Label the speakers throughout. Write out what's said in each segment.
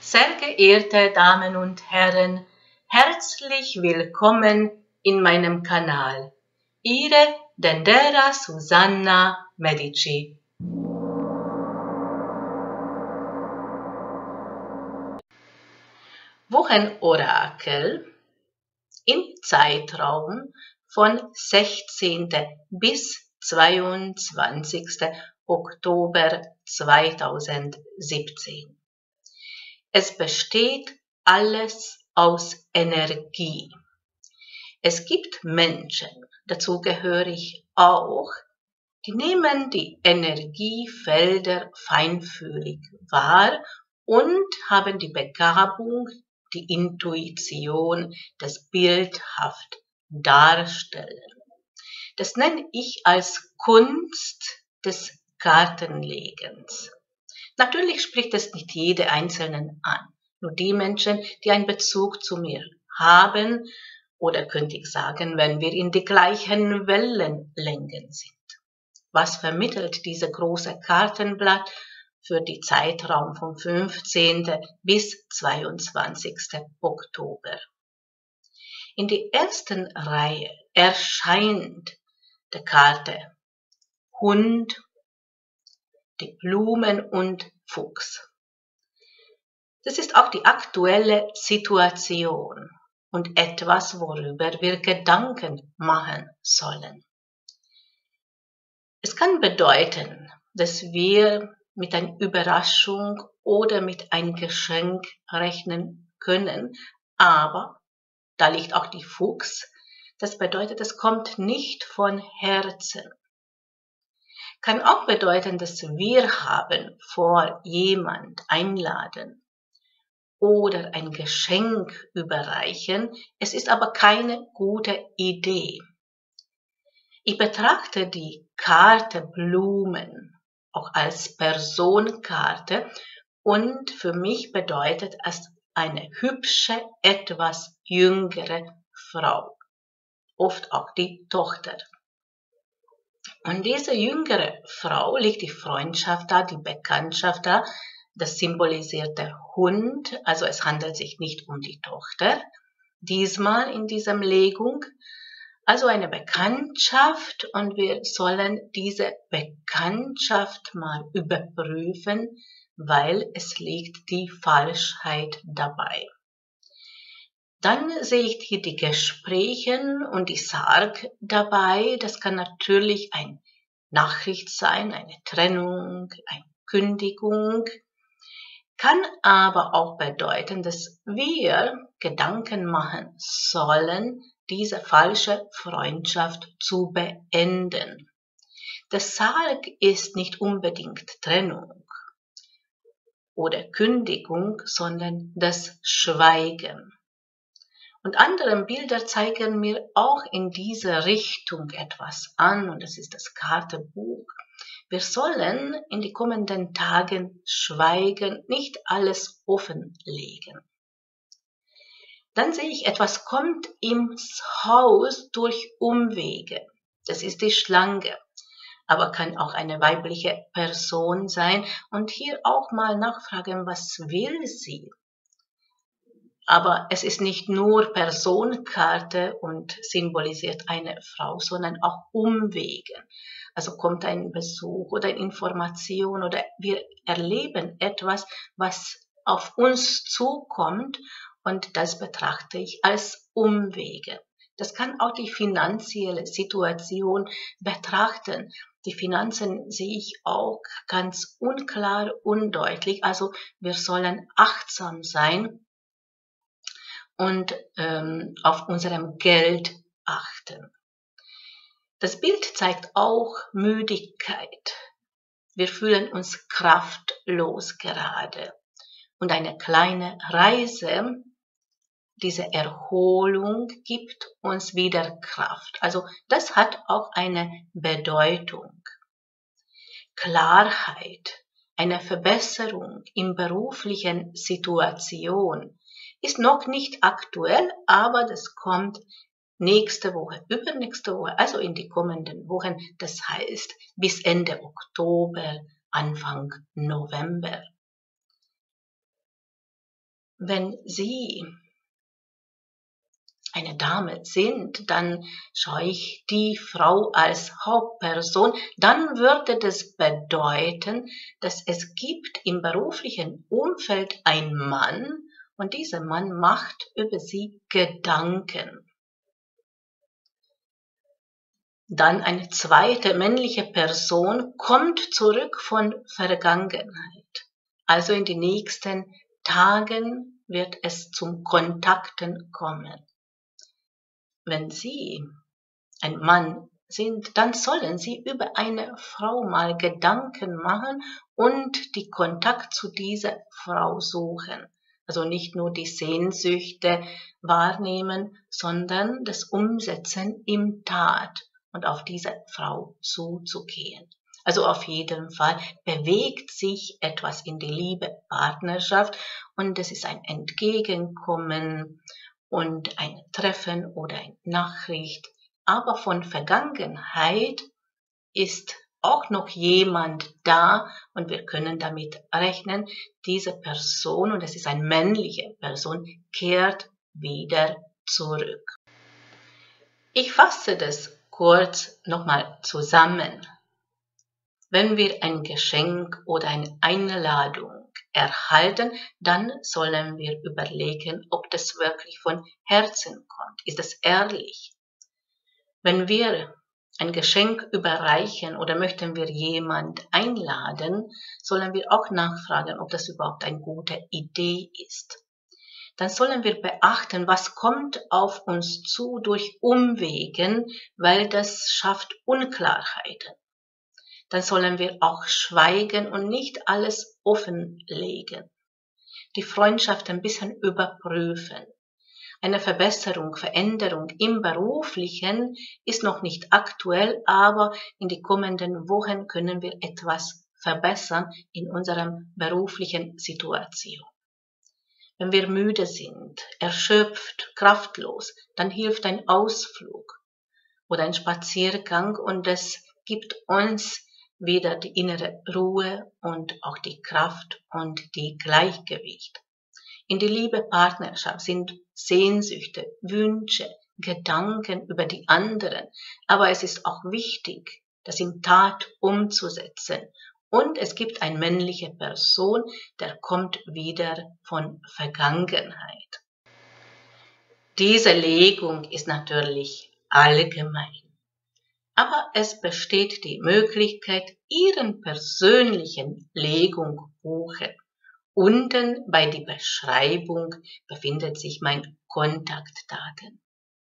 Speaker 1: Sehr geehrte Damen und Herren, herzlich willkommen in meinem Kanal. Ihre Dendera Susanna Medici. Wochenorakel im Zeitraum von 16. bis 22. Oktober 2017. Es besteht alles aus Energie. Es gibt Menschen, dazu gehöre ich auch, die nehmen die Energiefelder feinfühlig wahr und haben die Begabung, die Intuition, das bildhaft darstellen. Das nenne ich als Kunst des Kartenlegens. Natürlich spricht es nicht jede Einzelnen an, nur die Menschen, die einen Bezug zu mir haben, oder könnte ich sagen, wenn wir in die gleichen Wellenlängen sind. Was vermittelt diese große Kartenblatt für die Zeitraum vom 15. bis 22. Oktober? In der ersten Reihe erscheint die Karte Hund, die Blumen und Fuchs. Das ist auch die aktuelle Situation und etwas, worüber wir Gedanken machen sollen. Es kann bedeuten, dass wir mit einer Überraschung oder mit einem Geschenk rechnen können, aber da liegt auch die Fuchs. Das bedeutet, es kommt nicht von Herzen. Kann auch bedeuten, dass wir haben vor jemand einladen oder ein Geschenk überreichen. Es ist aber keine gute Idee. Ich betrachte die Karte Blumen auch als Personenkarte und für mich bedeutet es eine hübsche, etwas jüngere Frau, oft auch die Tochter. Und diese jüngere Frau liegt die Freundschaft da, die Bekanntschaft da, das symbolisiert der Hund, also es handelt sich nicht um die Tochter, diesmal in dieser Legung, also eine Bekanntschaft und wir sollen diese Bekanntschaft mal überprüfen, weil es liegt die Falschheit dabei. Dann sehe ich hier die Gespräche und die Sarg dabei. Das kann natürlich eine Nachricht sein, eine Trennung, eine Kündigung. Kann aber auch bedeuten, dass wir Gedanken machen sollen, diese falsche Freundschaft zu beenden. Der Sarg ist nicht unbedingt Trennung oder Kündigung, sondern das Schweigen. Und andere Bilder zeigen mir auch in diese Richtung etwas an, und das ist das Kartenbuch. Wir sollen in die kommenden Tagen schweigen, nicht alles offenlegen. Dann sehe ich, etwas kommt ins Haus durch Umwege. Das ist die Schlange, aber kann auch eine weibliche Person sein. Und hier auch mal nachfragen, was will sie? Aber es ist nicht nur Personenkarte und symbolisiert eine Frau, sondern auch Umwege. Also kommt ein Besuch oder eine Information oder wir erleben etwas, was auf uns zukommt und das betrachte ich als Umwege. Das kann auch die finanzielle Situation betrachten. Die Finanzen sehe ich auch ganz unklar, undeutlich. Also wir sollen achtsam sein und auf unserem Geld achten. Das Bild zeigt auch Müdigkeit. Wir fühlen uns kraftlos gerade. Und eine kleine Reise, diese Erholung gibt uns wieder Kraft. Also das hat auch eine Bedeutung. Klarheit, eine Verbesserung in beruflichen Situation ist noch nicht aktuell, aber das kommt nächste Woche, übernächste Woche, also in die kommenden Wochen. Das heißt bis Ende Oktober, Anfang November. Wenn Sie eine Dame sind, dann schaue ich die Frau als Hauptperson, dann würde das bedeuten, dass es gibt im beruflichen Umfeld einen Mann und dieser Mann macht über Sie Gedanken. Dann eine zweite männliche Person kommt zurück von Vergangenheit. Also in den nächsten Tagen wird es zum Kontakten kommen. Wenn Sie ein Mann sind, dann sollen Sie über eine Frau mal Gedanken machen und die Kontakt zu dieser Frau suchen. Also nicht nur die Sehnsüchte wahrnehmen, sondern das Umsetzen im Tat und auf diese Frau zuzugehen. Also auf jeden Fall bewegt sich etwas in die Liebe, Partnerschaft und es ist ein Entgegenkommen und ein Treffen oder eine Nachricht. Aber von Vergangenheit ist auch noch jemand da und wir können damit rechnen, diese Person, und es ist eine männliche Person, kehrt wieder zurück. Ich fasse das kurz nochmal zusammen. Wenn wir ein Geschenk oder eine Einladung erhalten, dann sollen wir überlegen, ob das wirklich von Herzen kommt. Ist es ehrlich? Wenn wir ein Geschenk überreichen oder möchten wir jemand einladen, sollen wir auch nachfragen, ob das überhaupt eine gute Idee ist. Dann sollen wir beachten, was kommt auf uns zu durch Umwegen, weil das schafft Unklarheiten. Dann sollen wir auch schweigen und nicht alles offenlegen. Die Freundschaft ein bisschen überprüfen. Eine Verbesserung, Veränderung im Beruflichen ist noch nicht aktuell, aber in die kommenden Wochen können wir etwas verbessern in unserer beruflichen Situation. Wenn wir müde sind, erschöpft, kraftlos, dann hilft ein Ausflug oder ein Spaziergang und es gibt uns wieder die innere Ruhe und auch die Kraft und die Gleichgewicht. In die Liebe, Partnerschaft sind Sehnsüchte, Wünsche, Gedanken über die anderen, aber es ist auch wichtig, das in Tat umzusetzen. Und es gibt eine männliche Person, der kommt wieder von Vergangenheit. Diese Legung ist natürlich allgemein. Aber es besteht die Möglichkeit, Ihren persönlichen Legung buchen. Unten bei der Beschreibung befindet sich mein Kontaktdaten.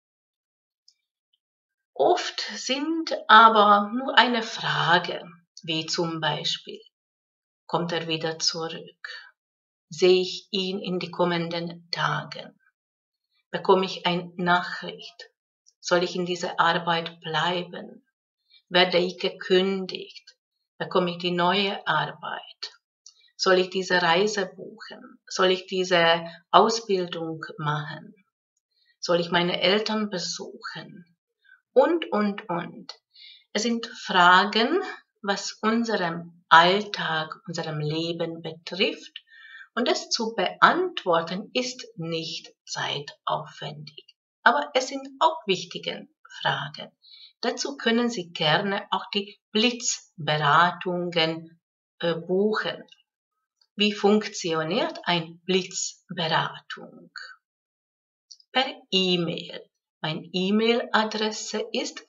Speaker 1: Oft sind aber nur eine Frage, wie zum Beispiel, kommt er wieder zurück? Sehe ich ihn in die kommenden Tagen? Bekomme ich eine Nachricht? Soll ich in dieser Arbeit bleiben? Werde ich gekündigt? Bekomme ich die neue Arbeit? Soll ich diese Reise buchen? Soll ich diese Ausbildung machen? Soll ich meine Eltern besuchen? Und. Es sind Fragen, was unserem Alltag, unserem Leben betrifft. Und es zu beantworten ist nicht zeitaufwendig. Aber es sind auch wichtige Fragen. Dazu können Sie gerne auch die Blitzberatungen buchen. Wie funktioniert eine Blitzberatung? Per E-Mail. Meine E-Mail-Adresse ist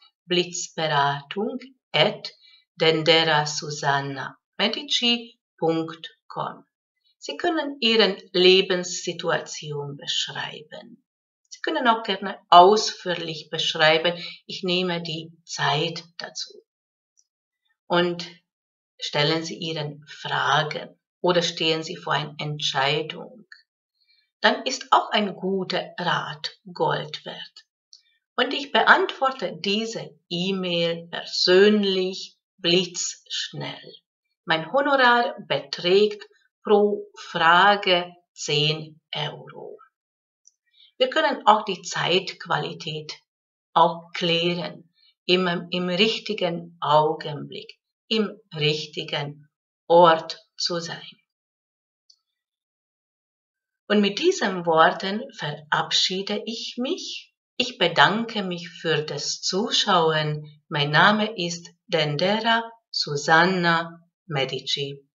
Speaker 1: blitzberatung@denderasusanna.medici.com. Sie können Ihre Lebenssituation beschreiben. Sie können auch gerne ausführlich beschreiben. Ich nehme die Zeit dazu. Und stellen Sie Ihre Fragen oder stehen Sie vor einer Entscheidung. Dann ist auch ein guter Rat Gold wert. Und ich beantworte diese E-Mail persönlich, blitzschnell. Mein Honorar beträgt pro Frage 10 Euro. Wir können auch die Zeitqualität auch klären, immer im richtigen Augenblick, im richtigen Ort zu sein. Und mit diesen Worten verabschiede ich mich. Ich bedanke mich für das Zuschauen. Mein Name ist Dendera Susanna Medici.